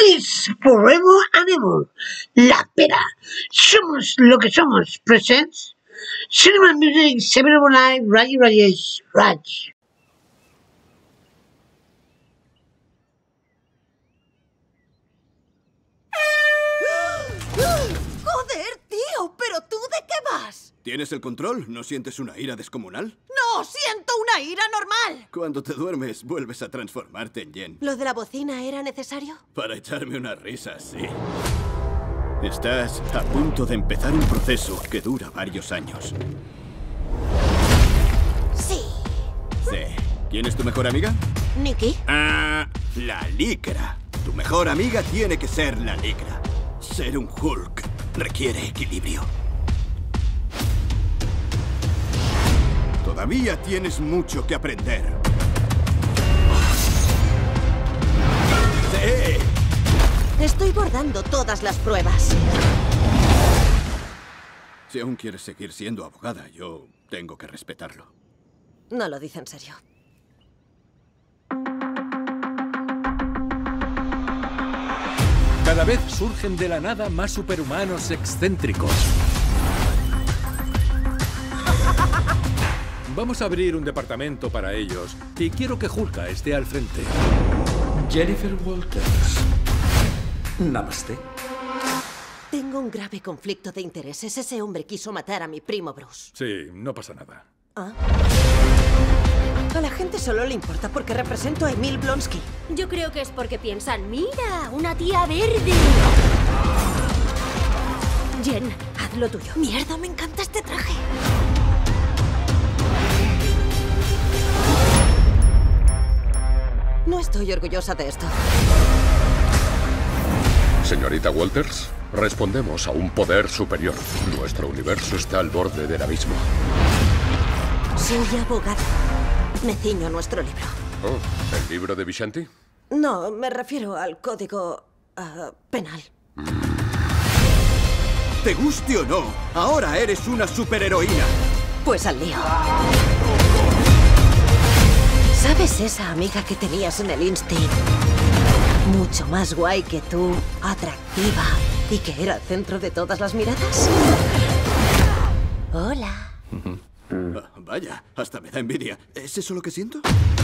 It's forever and ever. La pera. Somos lo que somos. Presents Cinema Music 709 Raji Rajesh Raj. ¡Joder, tío! ¿Pero tú de qué vas? ¿Tienes el control? ¿No sientes una ira descomunal? ¡No! ¡Siento una ira normal! Cuando te duermes, vuelves a transformarte en Jen. ¿Lo de la bocina era necesario? Para echarme una risa, sí. Estás a punto de empezar un proceso que dura varios años. Sí. Sí. ¿Quién es tu mejor amiga? ¿Nikki? La licra. Tu mejor amiga tiene que ser la licra. Ser un Hulk requiere equilibrio. Todavía tienes mucho que aprender. ¡Sí! Estoy bordando todas las pruebas. Si aún quieres seguir siendo abogada, yo tengo que respetarlo. No lo dice en serio. Cada vez surgen de la nada más superhumanos excéntricos. Vamos a abrir un departamento para ellos y quiero que Hulka esté al frente. Jennifer Walters. Namaste. Tengo un grave conflicto de intereses. Ese hombre quiso matar a mi primo Bruce. Sí, no pasa nada. ¿Ah? A la gente solo le importa porque represento a Emil Blonsky. Yo creo que es porque piensan, mira, una tía verde. Jen, haz lo tuyo. Mierda, me encanta este traje. No estoy orgullosa de esto. Señorita Walters, respondemos a un poder superior. Nuestro universo está al borde del abismo. Soy abogada. Me ciño a nuestro libro. Oh, ¿el libro de Vishanti? No, me refiero al código penal. Te guste o no, ahora eres una superheroína. Pues al lío. ¿Sabes esa amiga que tenías en el Instinct? Mucho más guay que tú, atractiva, y que era el centro de todas las miradas. Hola. Vaya, hasta me da envidia. ¿Es eso lo que siento?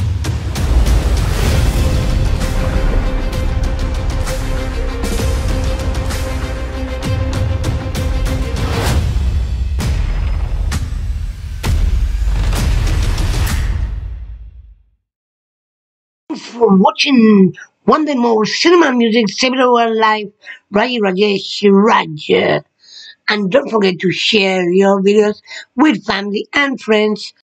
For watching one day more Cinema Music 701 Live Raji Rajesh Raj. And don't forget to share your videos with family and friends.